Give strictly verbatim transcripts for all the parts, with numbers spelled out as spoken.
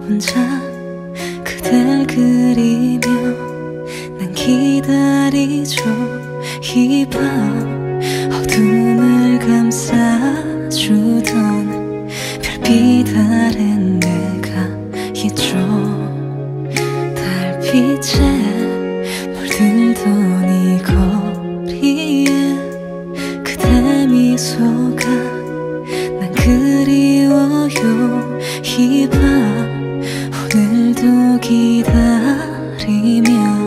혼자 그댈 그리며 난 기다리죠. 이 밤 어둠을 감싸주던 별빛 아래 내가 있죠. 달빛에 물들던 이 거리에 그대 미소가 난 그리워요. 이 밤 오늘도 기다리며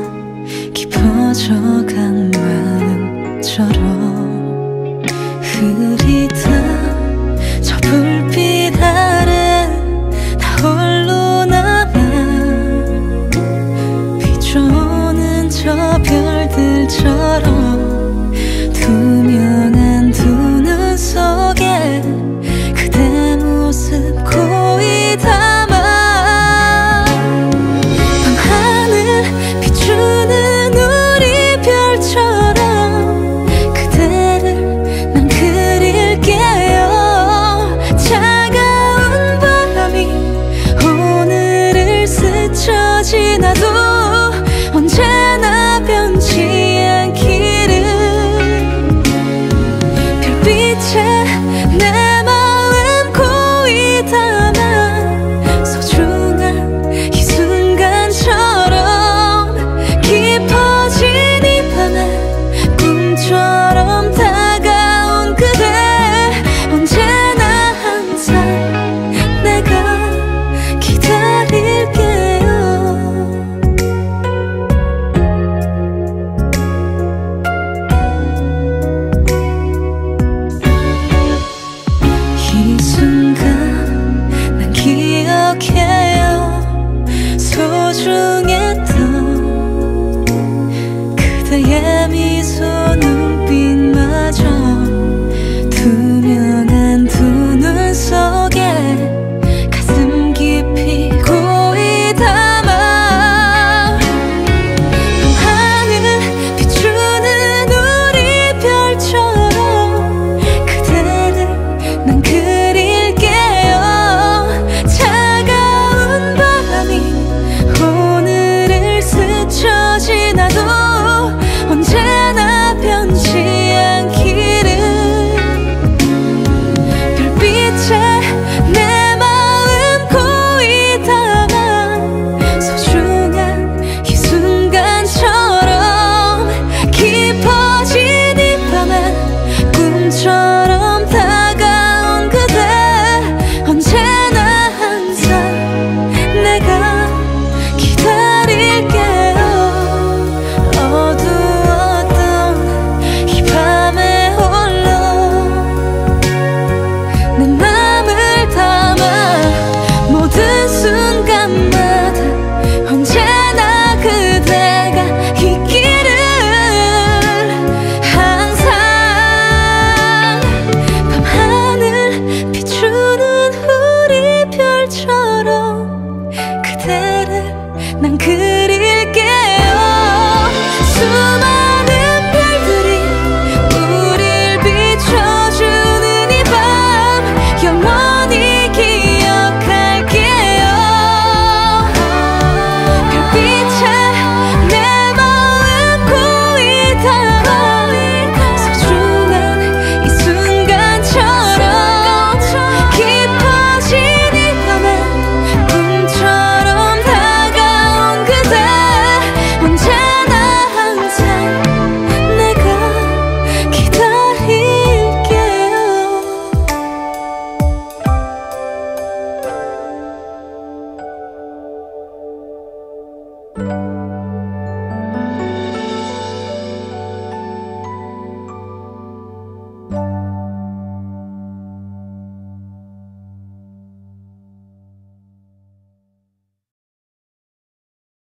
깊어져간 마음처럼 흐리던 저 불빛 아래 나 홀로 남아 비춰오는 저 별들처럼 투명한 두 눈 속에 그대 모습 고이 담아 밤하늘 비추는 우리 별처럼 그대를 난 그릴게요. 차가운 바람이 오늘을 스쳐 지나도 언제나 변치 않기를 별빛에 내 마음 고이 담아 소중한 이 순간처럼 깊어진 이 밤에 꿈처럼 다가온 그대 언제나 항상 내가 기다릴게요. 이 순간 난 기억해